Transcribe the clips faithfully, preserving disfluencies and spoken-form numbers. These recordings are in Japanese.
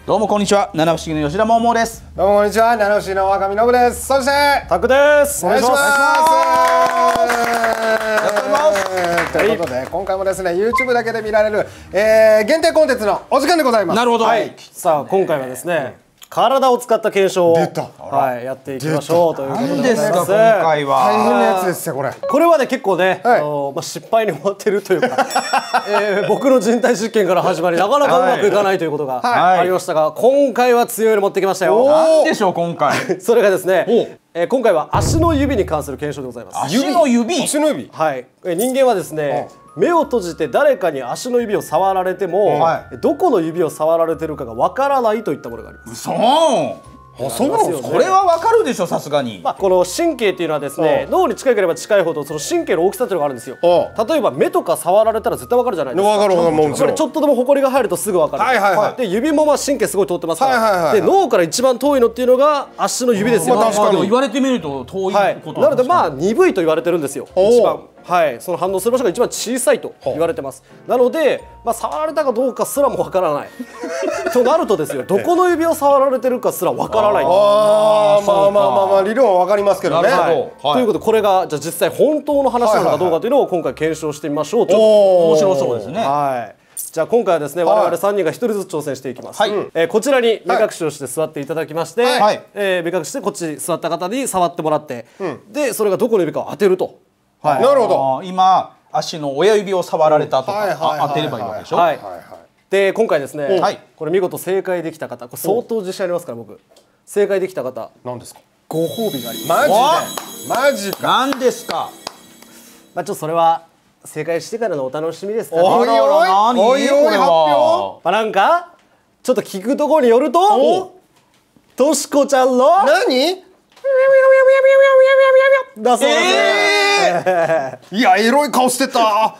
どうもこんにちは、七不思議の吉田桃です。 どうもこんにちは、七不思議の若見信です。そしてタクです。 お願いします。 ます。 ということで、今回もですね YouTube だけで見られる、えー、限定コンテンツのお時間でございます。 なるほど。 はい。さあ今回はですね、体を使った検証をはいやっていきましょうということでございます。 何ですか今回は。 大変なやつですよこれ。 これはね結構ね、あのまあ失敗に終わってるというか、えー、僕の人体実験から始まりなかなかうまくいかないということがありましたが、今回は強いの持ってきましたよ。 なんでしょう今回。 それがですね、えー、今回は足の指に関する検証でございます。 足の指。 足の指。 はい。えー、人間はですね。目を閉じて誰かに足の指を触られても、はい、どこの指を触られてるかがわからないといったものがあります。 そうあ、そうなんですか。これはわかるでしょ、さすがに。 まあ、この神経っていうのはですね、脳に近ければ近いほどその神経の大きさっていうのがあるんですよ。例えば目とか触られたら絶対わかるじゃないですか。 わかるわかる、もちろん。 これちょっとでもホコリが入るとすぐわかる。はいはいはい。で指もまあ神経すごい通ってますから。で脳から一番遠いのっていうのが足の指ですよ。 確かに言われてみると遠いことなのでまあ鈍いと言われてるんですよ。一番。はい、その反応する場所が一番小さいと言われてます。なので、まあ、触られたかどうかすらもわからない。となるとですよ、どこの指を触られてるかすらわからない。 ああ、まあまあまあまあ理論はわかりますけどね。 はい、ということでこれがじゃあ実際本当の話なのかどうかというのを今回検証してみましょうと。 面白そうですね。 はい。じゃあ今回はですね、我々さんにんがひとりずつ挑戦していきます。はい、えー、こちらに目隠しをして座っていただきまして、はい、えー、目隠してこっち座った方に触ってもらって、うん、でそれがどこの指かを当てると。 はい、なるほど。 今足の親指を触られたとか当てればいいわけでしょ。はい。 で今回ですね、はい、これ見事正解できた方、これ相当自信ありますから僕。正解できた方、 何ですか。 ご褒美があります。 マジで。マジか。 何ですか。 まあちょっとそれは正解してからのお楽しみですから。 おいおいおいおい発表。 まあなんかちょっと聞くところによると、としこちゃんの何？ だそうですね。 いやエロい顔してた。 わ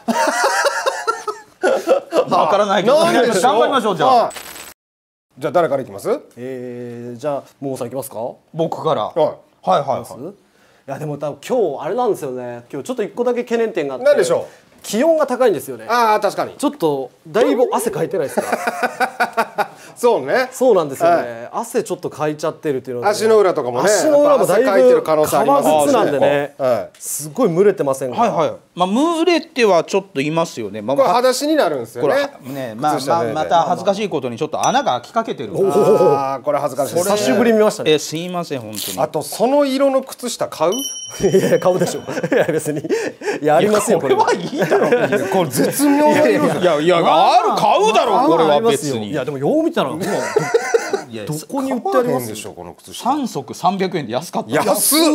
からないけど頑張りましょう。じゃあじゃあ誰からいきます？ えー、じゃあももさんいきますか。 僕から。はいはいはい。 いやでも多分今日あれなんですよね。今日ちょっと一個だけ懸念点があって。 何でしょう。 気温が高いんですよね。ああ確かに。ちょっとだいぶ汗かいてないですか。 そうね。 そうなんですよね。汗ちょっとかいちゃってるっていうので。 足の裏とかもね。 足の裏もだいぶかいてる可能性ありますね。 革靴なんでね。すごい蒸れてませんか。 はいはい。まあ蒸れてはちょっといますよね。まあこれ裸足になるんですよね。 ね、まあまあまた恥ずかしいことにちょっと穴が開きかけてる。 ああこれ恥ずかしい。 久しぶり見ましたね。 えすいません本当に。 あとその色の靴下買う？ いや買うでしょ。いや別にいやありますよこれ。 これはいいだろ。 これ絶妙な色。 いやいやある買うだろこれは別に。 いやでもよう見たら今どこに売ってありますでしょこの靴下。 三足三百円で安かった。 安っ。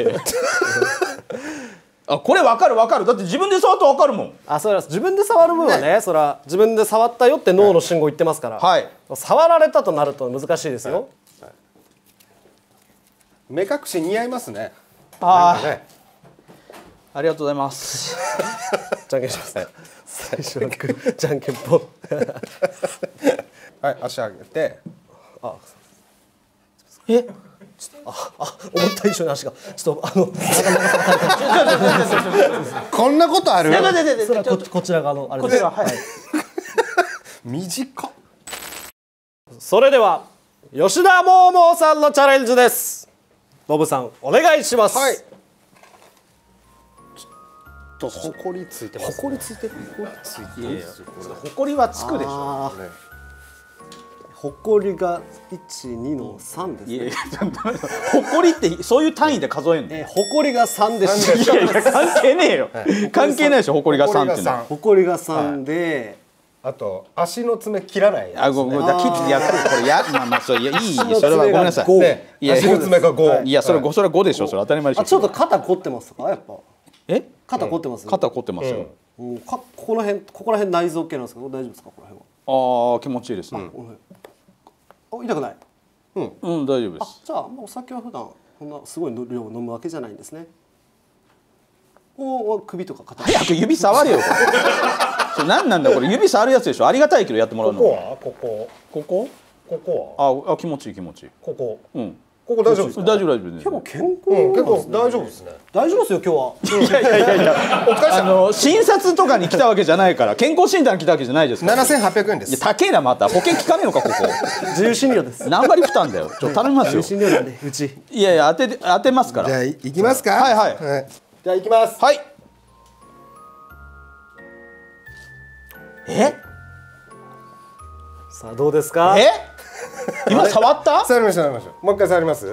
あこれわかるわかる。だって自分で触ったらわかるもん。 あそうです。自分で触る分はね、そら自分で触ったよって脳の信号言ってますから。 はい。 触られたとなると難しいですよ。 目隠し似合いますね。 ああ。ありがとうございます。 じゃんけんします。最初はじゃんけんぽん。 はい、足上げて。 あ。え。あ、あ、思った以上に足がちょっとあのこんなことある？ それはここちら側のあれです。はい。 短っ。 それでは吉田桃さんのチャレンジです。ノブさんお願いします。はい。 とほこりついてます。 ほこりついてる。ほこりついてる。 ほこりはつくでしょ。 ほこりが一二の三ですね。 ほこりってそういう単位で数えるの？ え、ほこりが三です。 いやいや関係ねえよ。関係ないでしょほこりが三っての。 ほこりが三で。 あと足の爪切らない。 あごめんだ切ってやってこれやまあまあそういやいいそれはごめんなさい。 いや足の爪が五。 いやそれ五それは五でしょそれ当たり前でしょ。 あちょっと肩凝ってますかやっぱ。 え？ 肩凝ってます。 肩凝ってますよ。 かここの辺ここら辺内臓系なんですか大丈夫ですかこの辺は。 ああ気持ちいいですね。 あ痛くない。 うんうん大丈夫です。 じゃあお酒は普段こんなすごい量飲むわけじゃないんですね。おお首とか肩。 早く指触れよ。それ何なんだこれ指触るやつでしょ。ありがたいけどやってもらうの。 ここはここここここはああ気持ちいい気持ちいい。 ここうんここ大丈夫ですか？ 大丈夫大丈夫。 結構健康、 うん結構大丈夫ですね。 大丈夫ですよ今日は。 いやいやいやいや。あの診察とかに来たわけじゃないから、健康診断に来たわけじゃないですから。 ななせんはっぴゃくえんでいやす。 高えなまた。保険効かねえのかここ。 自由診療です。 何割負担だよ。ちょっと頼みますよ。 自由診療なんでうち。 いやいや当て当てますから。 じゃあいきますか。 はいはいじゃあいきます。 はい。え？ さあどうですか？ え？今触った？ 触りましょう触りましょう。もう一回触ります。 うん。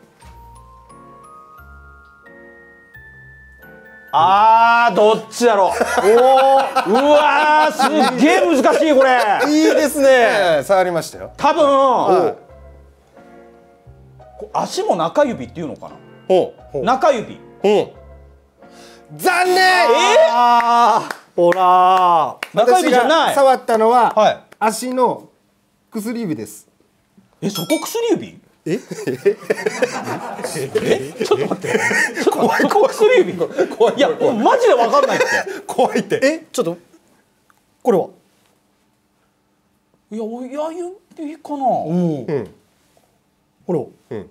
あーどっちだろう。おお。うわーすっげえ難しいこれ。 いいですね。 ええ触りましたよ。 多分、 はいこ足も中指っていうのかな。 ほう中指。 ほう。残念。 ああほら中指じゃない。 私が触ったのは、 はい足の薬指です。 えそこ薬指？ ええちょっと待って。ちょっと待ってそこ薬指。 怖いいやマジでわかんないって。 怖いって。 えちょっとこれは。 いや親指かな。 うんうん。 ほら。 うん。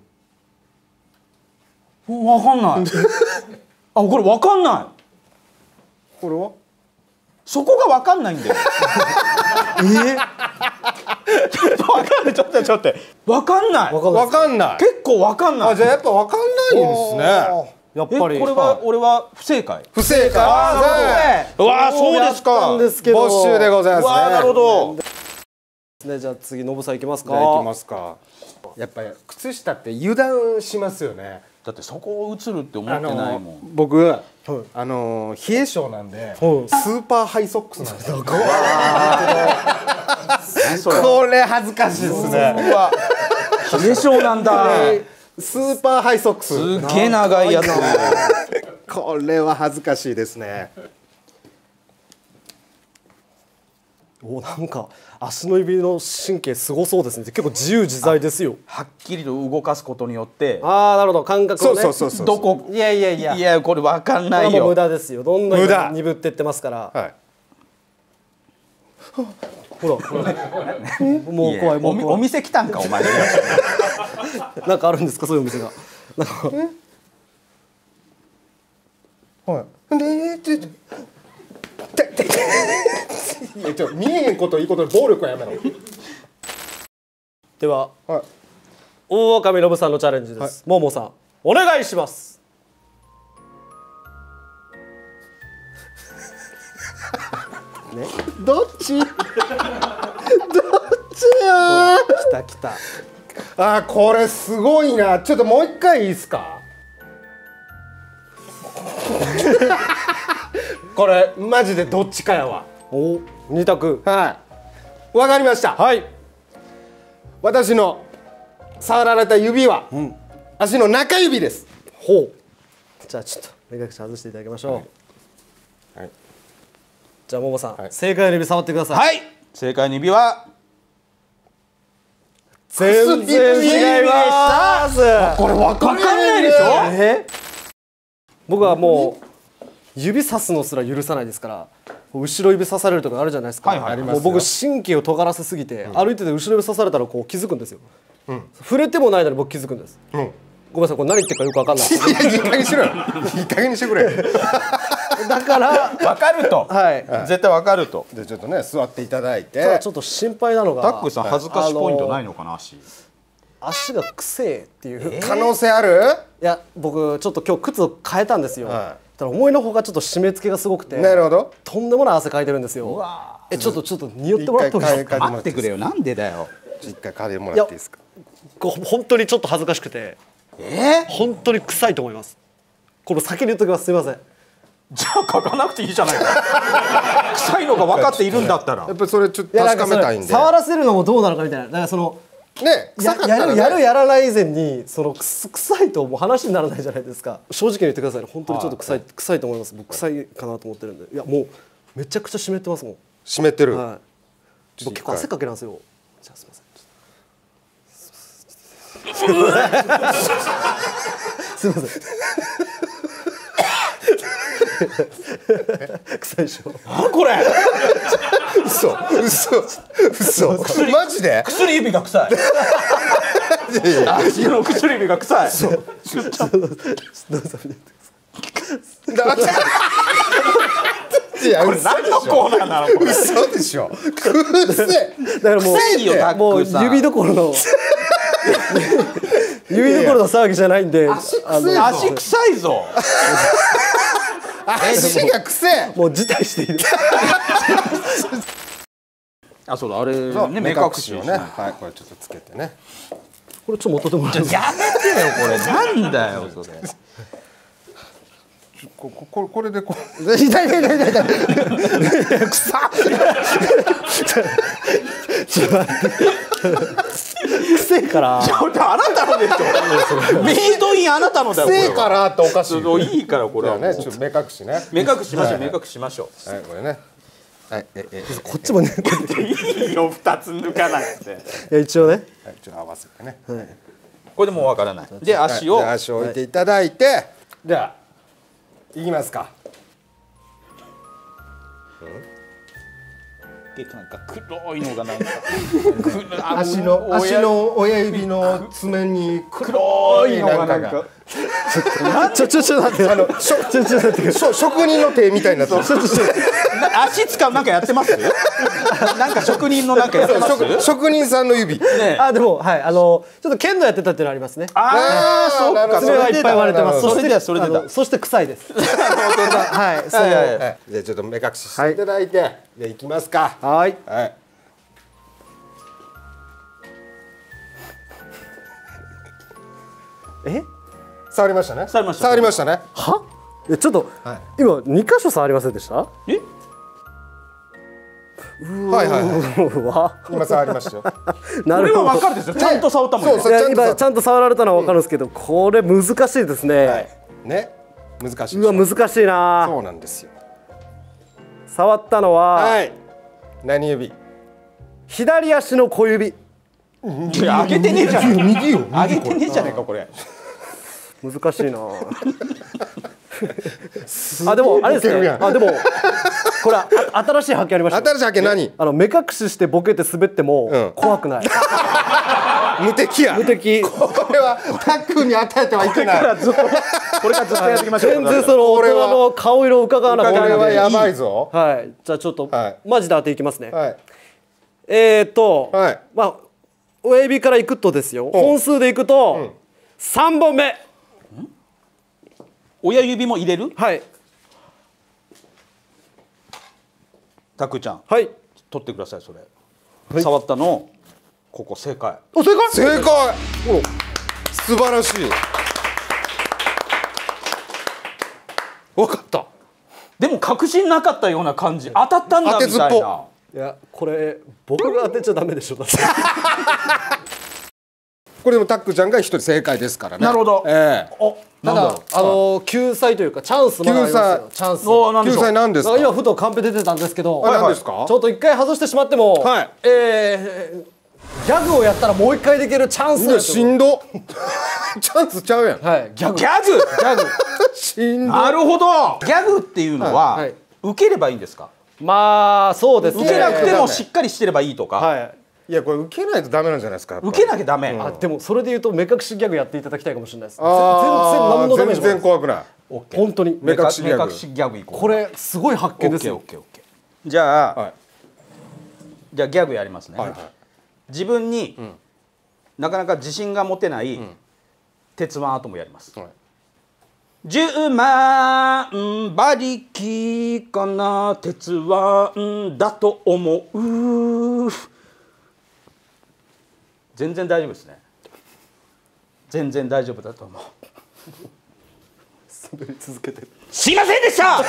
うんわかんない。あこれわかんない。 これは？ そこがわかんないんだよ。 えちょっとわかんない。ちょっとちょっとわかんない。 わかんないわかんない。 結構わかんない。 あじゃあやっぱわかんないんですね。 えやっぱりこれは俺は不正解。 不正解。 あーうわーそうですか。 なんですけど。 没収でございますね。 うわーなるほど。 ねじゃあ次ノブさんいきますか。 じゃあいきますか。やっぱり靴下って油断しますよね。 だってそこを映るって思ってないもん。 僕あの冷え性なんでスはいーパーハイソックスなんですよ。 何それ。 これ恥ずかしいですね。 うわ冷え性なんだ。 スーパーハイソックス。 すっげえ長いやつ。 これは恥ずかしいですね。 おなんか足の指の神経すごそうですね。結構自由自在ですよ。 はっきりと動かすことによってああなるほど感覚をね。 そうそうそうそう。 どこいやいやいや。 いやこれわかんないこれはもう無よ。 駄ですよ。どんどん無駄鈍ってってますから。 はい。 ほらほら。もう怖いもおみおう怖い。 店来たんかお前。 なんかあるんですかそういうお店が。なんかはい。でちょちょてていやちょ見えへんこといいことで暴力はやめろ。 でははい。 大岡ノブさんのチャレンジです。ももさんお願いします。ね。 どっち？どっちよ。 来た来た。 あーこれすごいな。ちょっともう一回いいですか？これマジでどっちかやわ。 お二択。 はいわかりました。 はい。 私の触られた指は、足の中指です。 ほう。じゃあちょっと目隠し外していただきましょう。 はいはいじゃあももさん、 はい正解の指触ってください。 はい正解の指は全然違います。 これわかわかんないでしょ。 え僕はもう指さすのすら許さないですから、後ろ指刺されるとかあるじゃないですか。 はいはいありますよもう僕神経を尖らせすぎて、歩いてて後ろ指刺されたらこう気づくんですよ、触れてもないのに僕気づくんです、 うん。 ごめんなさいこれ何言ってるかよく分かんないいやいい加減にしろよ。いい加減にしてくれ。 だからわかると。 はい、 絶対わかると。 でちょっとね座っていただいて。 ただちょっと心配なのがタックさん恥ずかしポイントないのかな足。 足がくせえっていう、い可能性ある？ や僕ちょっと今日靴を変えたんですよ、 はただ思いのほかちょっと締め付けがすごくて、 なるほど。 とんでもない汗かいてるんですよ。 わえちょっとちょっと匂ってもらってもいいですか。 一回待ってくれよなんでだよ。 一回嗅いでもらっていいですか？ こう本当にちょっと恥ずかしくてえー、 本当に臭いと思います。これ先に言っときます。すみません。 じゃあ書かなくていいじゃないか。臭いのが分かっているんだったらやっぱりそれちょっと確かめたいんで。 触らせるのもどうなのかみたいな。だからそのね臭やかったらねやるやるやらない以前にそのくす臭いともう話にならないじゃないですか。正直に言ってくださいね。本当にちょっと臭い臭いと思います。僕臭いかなと思ってるんで。いやもうめちゃくちゃ湿ってますもん。 湿ってる。 はい。僕結構汗かけなんですよ。じゃあすみません。すみません。臭いでしょ。 何これ。 嘘嘘嘘マジで？ 薬指が臭い。 足の薬指が臭い。そう。 いや、 これ何のコーナーなのこれ。 嘘でしょ。くせえ。 だからもう臭いよタッもうクさん。 指どころの指どころの騒ぎじゃないんで、 足あの足臭いぞ。 足がくせえ。 もう辞退していいです。 あ、そうだあれね目目隠隠しをね。 しをね。はい、これちょっとつけてね。 これちょっと持っとってもらえますか。 やめてよこれなんだよそれ。 ここここれでこう。 痛い痛い痛い痛い痛い。くさ。ちょっと待って。くせえから。 ちょっとあなたのでしょ。メイドインあなたのだよ。 くせえからっておかしい。 いいからこれはね、ちょっと目隠しね。 目隠ししましょう目隠ししましょはい、これね。はい、ええこっちもね。 う。いいよ二つ抜かなくて。 いや一応ね。 はい、ちょっと合わせてね。 これでもうわからない。で足をはい、足を置いていただいて、では行きますか。 なんか黒いのがなんか足の足の親指の爪に黒いのがなんかちょちょちょ待ってあのちょちょちょ待ってしょ職人の手みたいになってる。 足使うなんかやってますなんか職人のなんかやってます職職人さんの指。 ねあでもはいあのちょっと剣道やってたっていうのありますね。 ああそうか爪はいっぱい割れてます。 それでだそれでだそして臭いです。はいそう。 はいじゃあちょっと目隠ししていただいて、で行きますか。 はい。 はい。 え？ 触りましたね。 触りました触りましたね。 は？えちょっとはい今二箇所触りませんでした？ えはいはいはい。 うわ。 今触りましたよ。 なこれはるほど。 分かるですよちゃんと触ったもんねそうそういやちゃんと触今ちゃんと触られたのは分かるんですけど、これ難しいですね。 ね。難しいでしょ。 うわ難しいな。 そうなんですよ。 触ったのははい。何指？ 左足の小指。 いや上げてねえじゃん右よ。 上げてねえじゃねえかこれ難しいな。あでもあれですね。 ウケるやんあでもこれあ新しい発見ありました。 新しい発見何？ あの目隠ししてボケて滑ってもうん怖くない。 無敵や。 無敵。 これはタックに与えてはいけない。 ずっとこれからずっとやっていきましょう全然その大これは人の顔色を伺わなくてこれはやばいい。 ぞ。 はい。じゃあちょっとはいマジで当ていきますね。 はい。 えーとはいまあ親指からいくとですよ。本数でいくと三本目。 親指も入れるはいタクちゃんはい。 取ってくださいそれ触ったのここ正解お正解。 正解。素晴らしい。わかった。 でも確信なかったような感じ当たったんだ当てずっぽみたいないやこれ僕が当てちゃダメでしょ。だってこれでもタックちゃんが一人正解ですからね。 なるほどええ。 おただなんだろあの救済というかチャンスもありますよ。チャンス。 おなんでしょう救済なんですか。 今ふとカンペ出てたんですけど、 あ何ですかちょっと一回外してしまっても、 はいえー、ギャグをやったらもう一回できるチャンスいやなんですよ。 しんど。チャンスちゃうやん。 はい、ギャグギャグギャグしんど。 なるほどギャグっていうのは、 はいはい受ければいいんですかまあそうですね。 受けなくてえーもしっかりしてればいいとか、 はい。 いやこれ受けないとダメなんじゃないですか。やっぱ受けなきゃダメ、 あでもそれで言うと目隠しギャグやっていただきたいかもしれないです。 あー全然何のダメージ全もないです。 然怖くない。 オッケー本当に目隠しギャグ目隠しギャグいこうこれすごい発見オッケーオですよッ。ケーオッケーじゃあ、 はいじゃあギャグやりますね、 はいはい。 自分に、なかなか自信が持てない、鉄腕アートもやります、 はいじゅうまん馬力かな鉄腕だと思う全然大丈夫ですね全然大丈夫だと思う滑り続けてる。 すいませんでした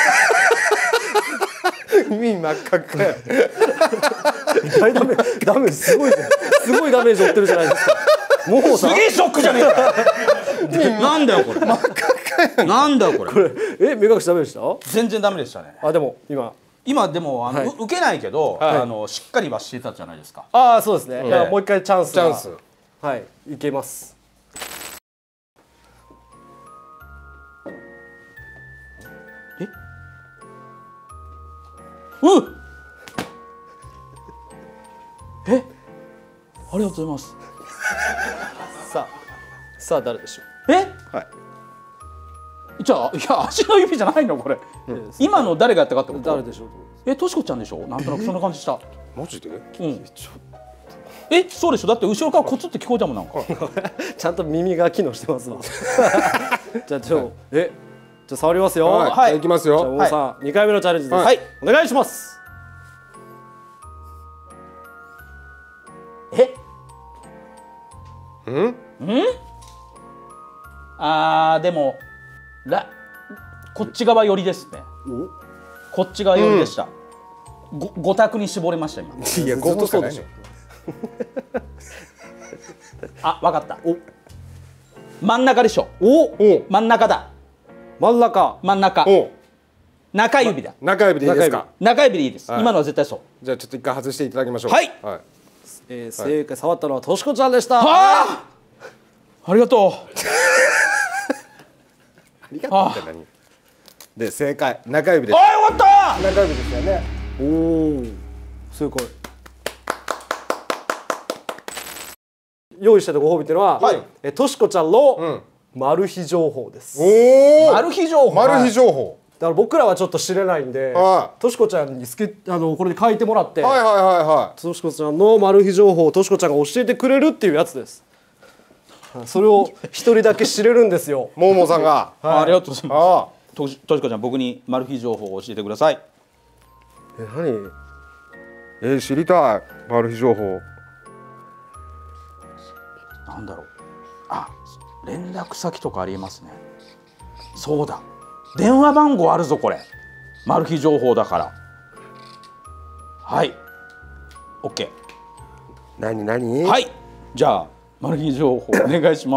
耳真っ赤っかや。 大ダメダメすごいじゃん。すごいダメージ負ってるじゃないですか。もうさすげえショックじゃねえかなんだよこれなんだよこれこれえ目隠しダメでした？ 全然ダメでしたねあでも今今でもあの、 はいう受けないけど、 はいあのしっかりはしてたじゃないですかああそうですね。だからもう一回チャンスがチャンス。 はいいけます。 うんえありがとうございます。 さあさあ誰でしょえ、 う。はい。 じゃあいや足の指じゃないのこれ、今の誰がやったかってこと。 誰でしょう。 え、としこちゃんでしょ。なんとなくそんな感じした。 マジで？ うん。え、そうでしょ。だって後ろからコツって聞こえたもんなんか。 ちゃんと耳が機能してますわ。じゃあちょえじゃあ触りますよ。 はい。いきますよ。 じゃあ大さん、二回目のチャレンジです。 はい。 お願いします。 え？ うん？ ん？あーでもらこっち側寄りですね。こっち側寄りでした。ご五択に絞れました今。 いや、ごこしかないね。 あ、わかった。お、真ん中でしょ。 おお、 真ん中だ。 真ん中。 真ん中。 お、 中指だ。 中指でいいですか。 中指でいいです。今のは絶対そう。 じゃあちょっと一回外していただきましょう。 はい。 はい。 えー、正解触ったのはとしこちゃんでした。 はあ。ありがとう。 ありがとうって何？で正解中指です。 あ、よかった。 中指ですよね。 おお、正解。用意してたご褒美っていうのは、 はい、 えとしこちゃんのマル秘情報です。 おお、 マル秘情報。 マル秘情報。 だから僕らはちょっと知れないんで、としこちゃんにスケあのこれで書いてもらって、 はいはいはいはい。 としこちゃんのマル秘情報をとしこちゃんが教えてくれるっていうやつです。それを一人だけ知れるんですよ。 ももさんが。 はい、ありがとうございます。としとしこちゃん、僕にマル秘情報を教えてください。 え、何？えー、知りたい。マル秘情報。 なんだろう。あ、連絡先とかありえますね。そうだ。電話番号あるぞこれ。マル秘情報だから。はい。オッケー。 何何？ はい。じゃあマル秘情報お願いします。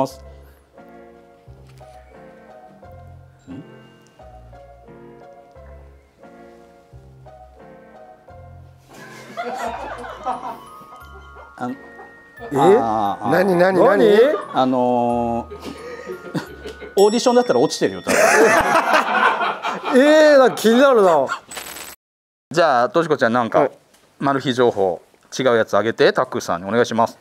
あえ？何何何？ あのー、オーディションだったら落ちてるよ多分。 えー、なんか気になるな。 じゃあとしこちゃんなんか、はい、マル秘情報違うやつあげてタックさんにお願いします。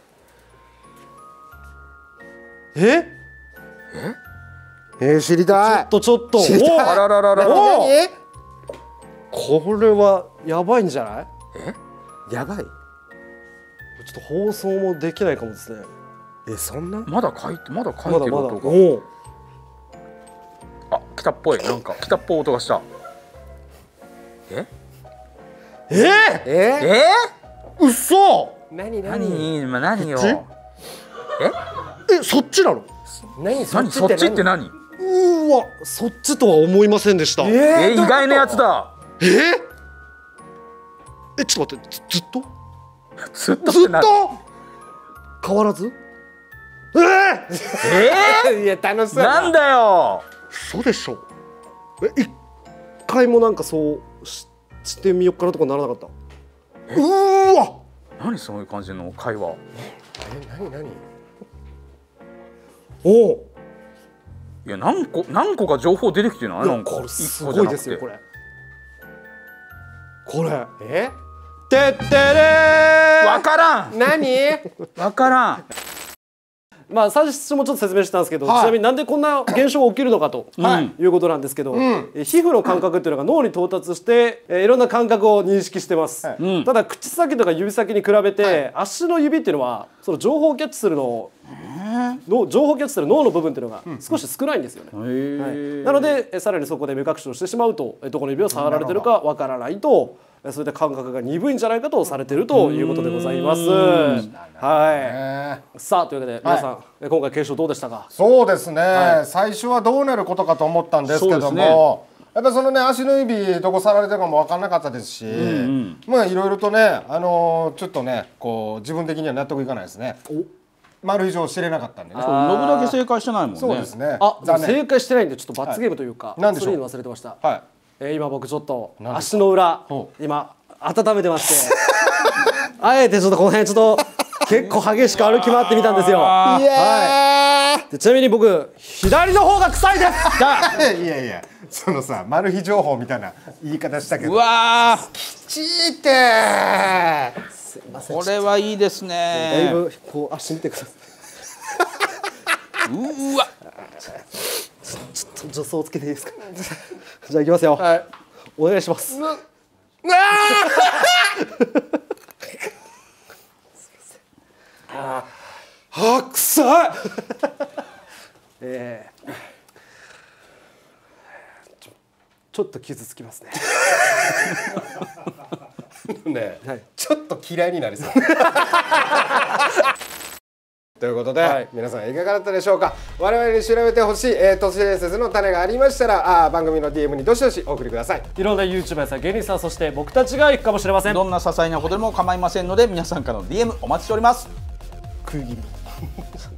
え？え？ えー、知りたい。 ちょっとちょっと。 知りたい。あらららら。 おー、これはやばいんじゃない？ え？やばい。 ちょっと放送もできないかもですね。 え、そんな？ まだ書いてまだ書いてる音が。 おあ、来たっぽい。なんか来たっぽい音がした。え？ えー？ え？ えー？嘘？ 何何？今何よ？ え？え、そっちなの？ 何そっちって何？何？ うわ、そっちとは思いませんでした。 えー、意外なやつだ。 えー？え、ちょっと待って、ずっと？ ずっとずっと変わらず？えー、 えー、 いや楽しそうなんだよ。 そうでしょ。え、一回もなんかそうし、してみようかなとかならなかった？うーわ、 何そういう感じの会話。 え、何何？ おお、 いや何個何個か情報出てきてるの？なんかこれすごいですよこれ。これえ？ てってれー。 わからん。 何？ わからん。 まあ最初もちょっと説明したんですけど、 はい、 ちなみになんでこんな現象が起きるのかと、はい、いうことなんですけど、うん、え皮膚の感覚っていうのが脳に到達して、えいろんな感覚を認識してます、はい、ただ口先とか指先に比べて、はい、足の指っていうのはその情報をキャッチするのの情報をキャッチする脳の部分っていうのが少し少ないんですよね、うんはい、なのでえさらにそこで目隠しをしてしまうとどこの指を触られてるかわからないと、そういった感覚が鈍いんじゃないかとされているということでございます。はい。さあというわけで皆さん、はい、今回検証どうでしたか？ そうですね、はい。最初はどうなることかと思ったんですけども、ね、やっぱりそのね足の指どこ触られてるかも分からなかったですし、うんうん、まあいろいろとねあのー、ちょっとねこう自分的には納得いかないですね。丸以上知れなかったんでね。 ノブだけ正解してないもんね。 そうですね。 あ、正解してないんでちょっと罰ゲームというか、 はい、それ忘れてました。 はい。 えー、今僕ちょっと足の裏今温めてましてあえてちょっとこの辺ちょっと結構激しく歩き回ってみたんですよ。 いやー、はでちなみに僕左の方が臭いですいやいやそのさマル秘情報みたいな言い方したけど、 うわーちーってーすいませんこれはいいですだいね。 ぶこう足見てくださいうーわちょっと助走つけていいですかじゃあいきますよ、はい、お願いします。ああ臭いえー、ちょちょっと傷つきますねね、 はい、 ちょっと嫌いになりそうということで、はい、皆さんいかがだったでしょうか。我々に調べてほしい、えー、都市伝説の種がありましたらあ番組の ディーエム にどしどしお送りください。 いろんな ユーチューバー さん芸人さんそして僕たちが行くかもしれません。 どんな些細なことでも構いませんので皆さんからの ディーエム お待ちしております。 食い気味